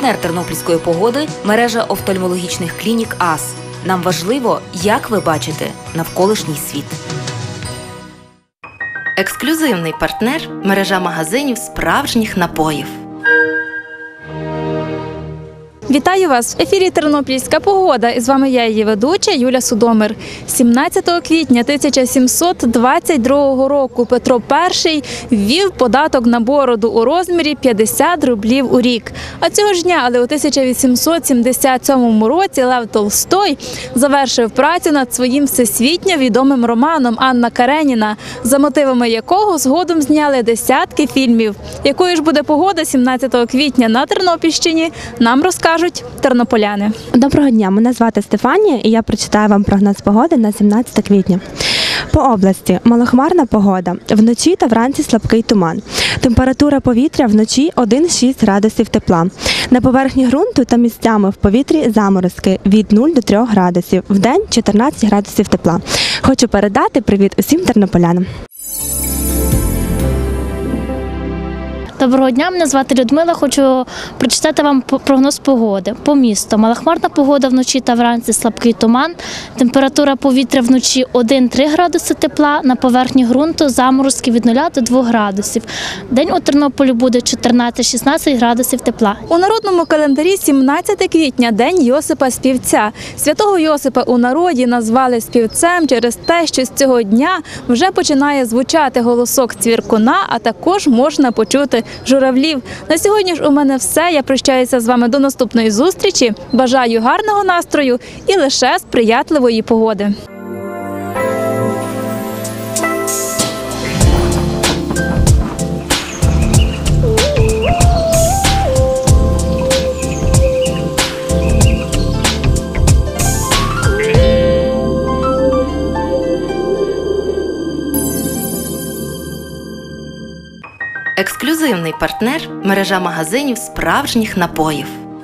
Партнер тернопільської погоди – мережа офтальмологічних клінік АС. Нам важливо, як ви бачите навколишній світ. Ексклюзивний партнер – мережа магазинів справжніх напоїв. Вітаю вас! В ефірі «Тернопільська погода» і з вами я, її ведуча Юля Судомир. 17 квітня 1722 року Петро І ввів податок на бороду у розмірі 50 рублів у рік. А цього ж дня, але у 1877 році Лев Толстой завершив працю над своїм всесвітньо відомим романом «Анна Кареніна», за мотивами якого згодом зняли десятки фільмів. Якою ж буде погода 17 квітня на Тернопільщині, нам розкажуть тернополяни. Доброго дня, мене звати Стефанія і я прочитаю вам прогноз погоди на 17 квітня. По області малохмарна погода, вночі та вранці слабкий туман. Температура повітря вночі 1-6 градусів тепла. На поверхні ґрунту та місцями в повітрі заморозки від 0 до 3 градусів, вдень 14 градусів тепла. Хочу передати привіт усім тернополянам. Доброго дня, мене звати Людмила. Хочу прочитати вам прогноз погоди. По місту. Малохмарна погода вночі та вранці слабкий туман. Температура повітря вночі 1-3 градуси тепла. На поверхні ґрунту заморозки від 0 до 2 градусів. День у Тернополі буде 14-16 градусів тепла. У народному календарі 17 квітня – День Йосипа Співця. Святого Йосипа у народі назвали співцем через те, що з цього дня вже починає звучати голосок цвіркуна, а також можна почути журавлів. На сьогодні ж у мене все. Я прощаюся з вами до наступної зустрічі. Бажаю гарного настрою і лише сприятливої погоди. Ексклюзивний партнер – мережа магазинів справжніх напоїв.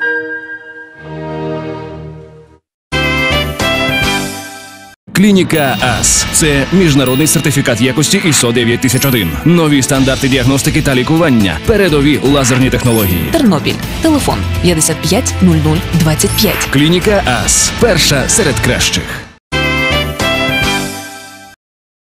Клініка АС – це міжнародний сертифікат якості ISO 9001. Нові стандарти діагностики та лікування. Передові лазерні технології. Тернопіль. Телефон 55 00 25. Клініка АС – перша серед кращих.